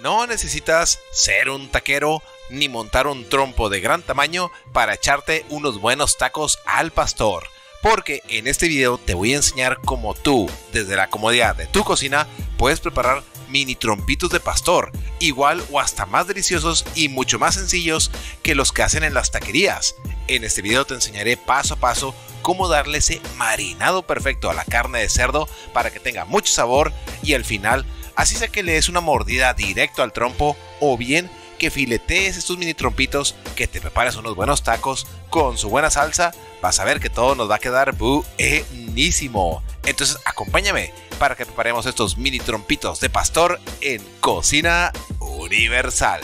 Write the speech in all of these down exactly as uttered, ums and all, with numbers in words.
No necesitas ser un taquero ni montar un trompo de gran tamaño para echarte unos buenos tacos al pastor, porque en este video te voy a enseñar cómo tú, desde la comodidad de tu cocina, puedes preparar mini trompitos de pastor, igual o hasta más deliciosos y mucho más sencillos que los que hacen en las taquerías. En este video te enseñaré paso a paso cómo darle ese marinado perfecto a la carne de cerdo para que tenga mucho sabor y al final así sea que le des una mordida directo al trompo o bien que filetees estos mini trompitos, que te prepares unos buenos tacos con su buena salsa, vas a ver que todo nos va a quedar buenísimo. Entonces acompáñame para que preparemos estos mini trompitos de pastor en Cocina Universal.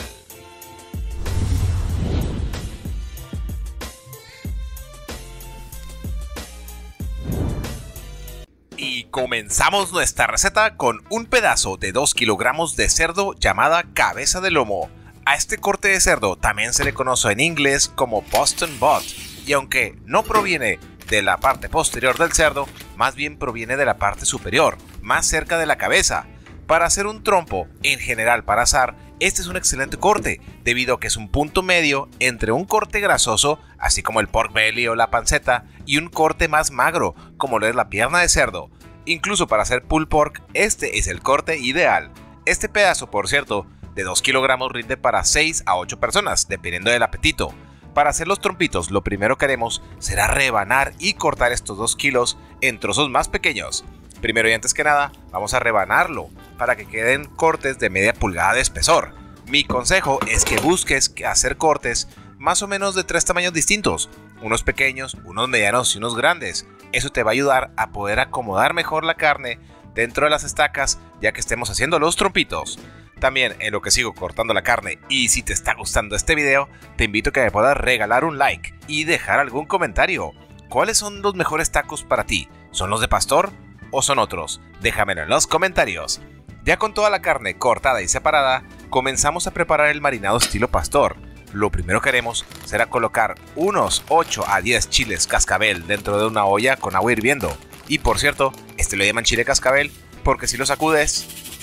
Y comenzamos nuestra receta con un pedazo de dos kilogramos de cerdo llamada cabeza de lomo. A este corte de cerdo también se le conoce en inglés como Boston Butt, y aunque no proviene de la parte posterior del cerdo, más bien proviene de la parte superior, más cerca de la cabeza. Para hacer un trompo, en general para asar, este es un excelente corte, debido a que es un punto medio entre un corte grasoso, así como el pork belly o la panceta, y un corte más magro, como lo es la pierna de cerdo. Incluso para hacer pulled pork, este es el corte ideal. Este pedazo, por cierto, de dos kilogramos rinde para seis a ocho personas, dependiendo del apetito. Para hacer los trompitos, lo primero que haremos será rebanar y cortar estos dos kilos en trozos más pequeños. Primero y antes que nada, vamos a rebanarlo para que queden cortes de media pulgada de espesor. Mi consejo es que busques hacer cortes más o menos de tres tamaños distintos, unos pequeños, unos medianos y unos grandes. Eso te va a ayudar a poder acomodar mejor la carne dentro de las estacas ya que estemos haciendo los trompitos. También en lo que sigo cortando la carne, y si te está gustando este video, te invito a que me puedas regalar un like y dejar algún comentario. ¿Cuáles son los mejores tacos para ti? ¿Son los de pastor o son otros? Déjamelo en los comentarios. Ya con toda la carne cortada y separada, comenzamos a preparar el marinado estilo pastor. Lo primero que haremos será colocar unos ocho a diez chiles cascabel dentro de una olla con agua hirviendo. Y por cierto, este lo llaman chile cascabel porque si lo sacudes,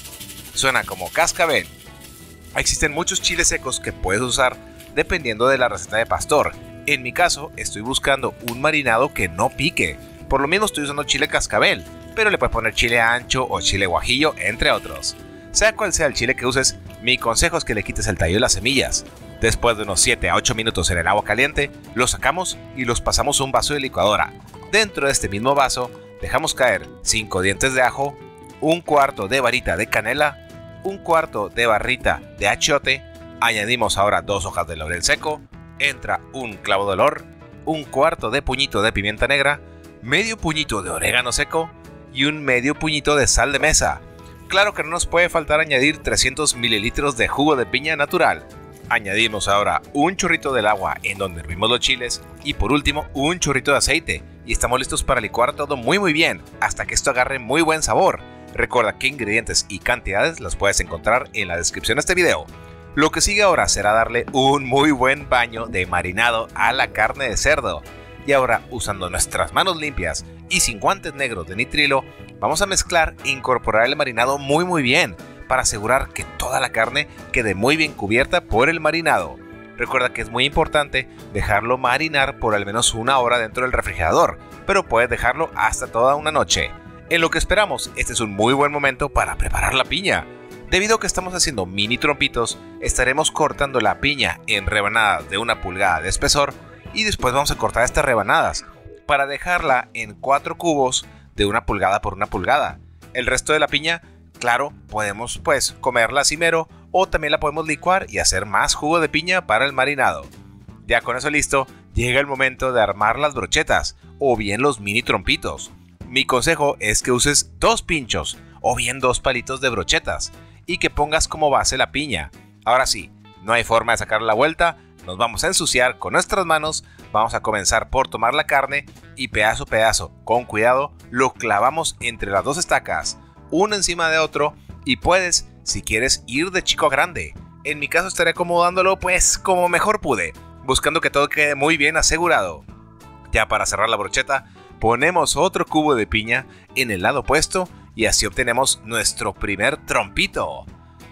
suena como cascabel. Existen muchos chiles secos que puedes usar dependiendo de la receta de pastor. En mi caso, estoy buscando un marinado que no pique. Por lo mismo estoy usando chile cascabel, pero le puedes poner chile ancho o chile guajillo, entre otros. Sea cual sea el chile que uses, mi consejo es que le quites el tallo y las semillas. Después de unos siete a ocho minutos en el agua caliente, los sacamos y los pasamos a un vaso de licuadora. Dentro de este mismo vaso, dejamos caer cinco dientes de ajo, un cuarto de varita de canela, un cuarto de barrita de achiote, añadimos ahora dos hojas de laurel seco, entra un clavo de olor, un cuarto de puñito de pimienta negra, medio puñito de orégano seco y un medio puñito de sal de mesa. Claro que no nos puede faltar añadir trescientos mililitros de jugo de piña natural. Añadimos ahora un chorrito del agua en donde hervimos los chiles y por último un chorrito de aceite y estamos listos para licuar todo muy muy bien hasta que esto agarre muy buen sabor. Recuerda que ingredientes y cantidades los puedes encontrar en la descripción de este video. Lo que sigue ahora será darle un muy buen baño de marinado a la carne de cerdo. Y ahora, usando nuestras manos limpias y sin guantes negros de nitrilo, vamos a mezclar e incorporar el marinado muy muy bien para asegurar que toda la carne quede muy bien cubierta por el marinado. Recuerda que es muy importante dejarlo marinar por al menos una hora dentro del refrigerador, pero puedes dejarlo hasta toda una noche. En lo que esperamos, este es un muy buen momento para preparar la piña. Debido a que estamos haciendo mini trompitos, estaremos cortando la piña en rebanadas de una pulgada de espesor y después vamos a cortar estas rebanadas para dejarla en cuatro cubos de una pulgada por una pulgada. El resto de la piña, claro, podemos pues comerla así mero o también la podemos licuar y hacer más jugo de piña para el marinado. Ya con eso listo, llega el momento de armar las brochetas o bien los mini trompitos. Mi consejo es que uses dos pinchos o bien dos palitos de brochetas y que pongas como base la piña. Ahora sí, no hay forma de sacar la vuelta, nos vamos a ensuciar con nuestras manos, vamos a comenzar por tomar la carne y pedazo a pedazo, con cuidado, lo clavamos entre las dos estacas, uno encima de otro y puedes, si quieres, ir de chico a grande. En mi caso estaré acomodándolo pues como mejor pude, buscando que todo quede muy bien asegurado. Ya para cerrar la brocheta, ponemos otro cubo de piña en el lado opuesto y así obtenemos nuestro primer trompito.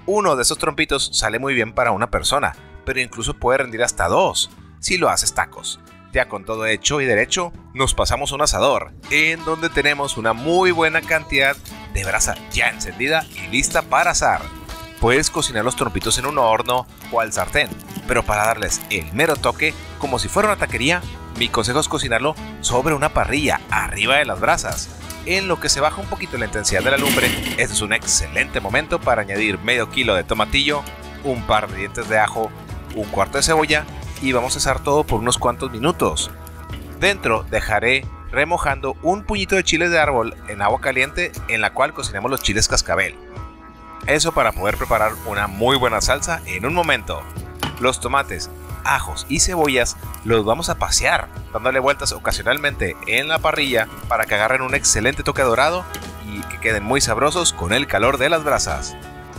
Uno de esos trompitos sale muy bien para una persona, pero incluso puede rendir hasta dos si lo haces tacos. Ya con todo hecho y derecho, nos pasamos a un asador, en donde tenemos una muy buena cantidad de brasa ya encendida y lista para asar. Puedes cocinar los trompitos en un horno o al sartén, pero para darles el mero toque, como si fuera una taquería, mi consejo es cocinarlo sobre una parrilla, arriba de las brasas. En lo que se baja un poquito la intensidad de la lumbre, este es un excelente momento para añadir medio kilo de tomatillo, un par de dientes de ajo, un cuarto de cebolla y vamos a asar todo por unos cuantos minutos. Dentro dejaré remojando un puñito de chiles de árbol en agua caliente en la cual cocinamos los chiles cascabel. Eso para poder preparar una muy buena salsa en un momento. Los tomates, ajos y cebollas los vamos a pasear, dándole vueltas ocasionalmente en la parrilla para que agarren un excelente toque dorado y que queden muy sabrosos con el calor de las brasas.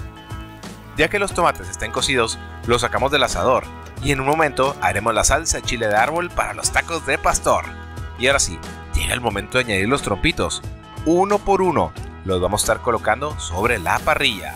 Ya que los tomates estén cocidos, los sacamos del asador y en un momento haremos la salsa de chile de árbol para los tacos de pastor. Y ahora sí, llega el momento de añadir los trompitos. Uno por uno los vamos a estar colocando sobre la parrilla.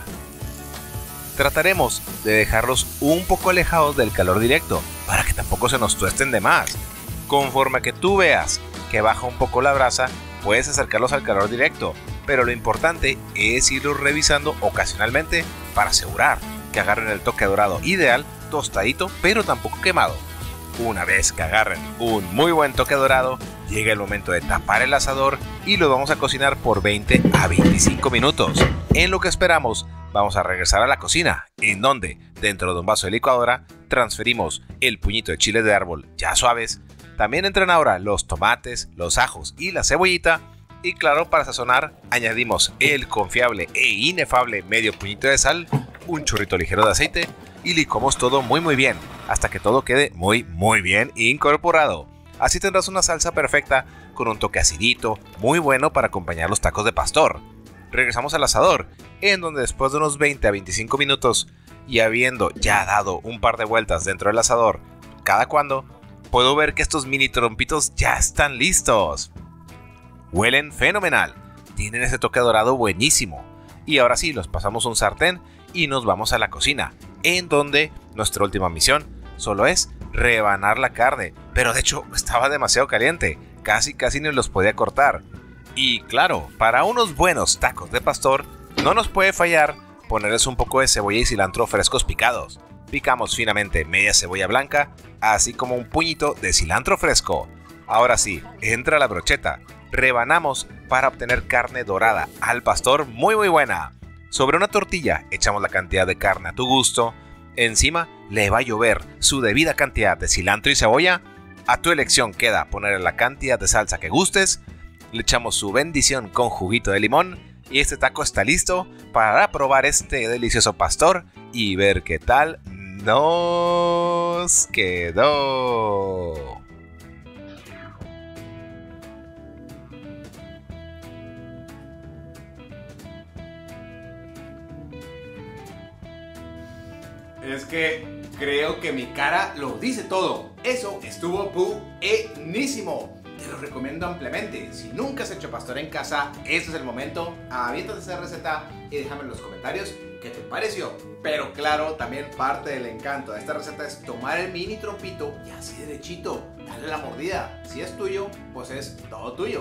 Trataremos de dejarlos un poco alejados del calor directo para que tampoco se nos tuesten de más. Conforme que tú veas que baja un poco la brasa, puedes acercarlos al calor directo, pero lo importante es irlos revisando ocasionalmente para asegurar que agarren el toque dorado ideal, tostadito pero tampoco quemado. Una vez que agarren un muy buen toque dorado, llega el momento de tapar el asador y lo vamos a cocinar por veinte a veinticinco minutos. En lo que esperamos, vamos a regresar a la cocina, en donde, dentro de un vaso de licuadora, transferimos el puñito de chiles de árbol ya suaves. También entran ahora los tomates, los ajos y la cebollita. Y claro, para sazonar, añadimos el confiable e inefable medio puñito de sal, un chorrito ligero de aceite y licuamos todo muy muy bien, hasta que todo quede muy muy bien incorporado. Así tendrás una salsa perfecta con un toque acidito, muy bueno para acompañar los tacos de pastor. Regresamos al asador, en donde después de unos veinte a veinticinco minutos y habiendo ya dado un par de vueltas dentro del asador cada cuando, puedo ver que estos mini trompitos ya están listos. Huelen fenomenal, tienen ese toque dorado buenísimo. Y ahora sí, los pasamos a un sartén y nos vamos a la cocina, en donde nuestra última misión solo es rebanar la carne, pero de hecho estaba demasiado caliente, casi casi ni los podía cortar. Y claro, para unos buenos tacos de pastor no nos puede fallar ponerles un poco de cebolla y cilantro frescos picados. Picamos finamente media cebolla blanca, así como un puñito de cilantro fresco. Ahora sí, entra la brocheta. Rebanamos para obtener carne dorada al pastor muy muy buena. Sobre una tortilla echamos la cantidad de carne a tu gusto. Encima le va a llover su debida cantidad de cilantro y cebolla. A tu elección queda poner la cantidad de salsa que gustes. Le echamos su bendición con juguito de limón. Y este taco está listo para probar este delicioso pastor y ver qué tal nos quedó. Es que creo que mi cara lo dice todo. Eso estuvo buenísimo. Te lo recomiendo ampliamente. Si nunca has hecho pastor en casa, este es el momento. Aviéntate esa receta y déjame en los comentarios qué te pareció. Pero claro, también parte del encanto de esta receta es tomar el mini trompito y así derechito, darle la mordida. Si es tuyo, pues es todo tuyo.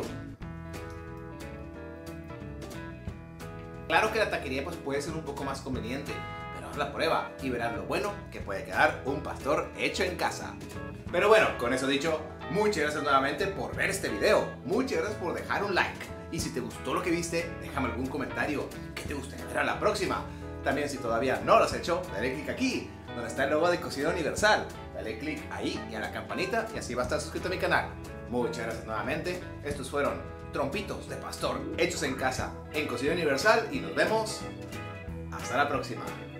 Claro que la taquería pues puede ser un poco más conveniente, pero haz la prueba y verás lo bueno que puede quedar un pastor hecho en casa. Pero bueno, con eso dicho, muchas gracias nuevamente por ver este video. Muchas gracias por dejar un like. Y si te gustó lo que viste, déjame algún comentario. ¿Qué te gustaría ver a la próxima? También, si todavía no lo has hecho, dale click aquí, donde está el logo de Cocina Universal. Dale click ahí y a la campanita y así vas a estar suscrito a mi canal. Muchas gracias nuevamente. Estos fueron trompitos de pastor hechos en casa en Cocina Universal y nos vemos hasta la próxima.